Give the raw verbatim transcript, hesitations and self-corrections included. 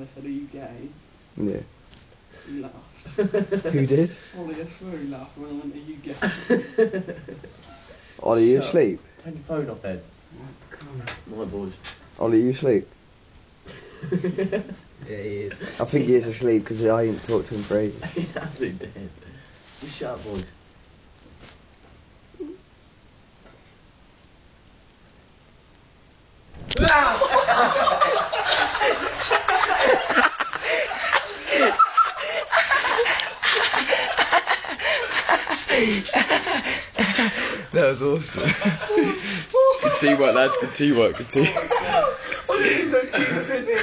said, are you gay? Yeah. He laughed. Who did? Ollie, I swear he laughed when I went, are you gay? Ollie, you Shut up. asleep? Turn your phone off, Ed. My boys. Ollie, you asleep? Yeah, he is. I think he is asleep because I ain't talked to him for ages. He's absolutely dead. Just shut up, boys. That was awesome. Good teamwork, lads. Good teamwork. Good teamwork.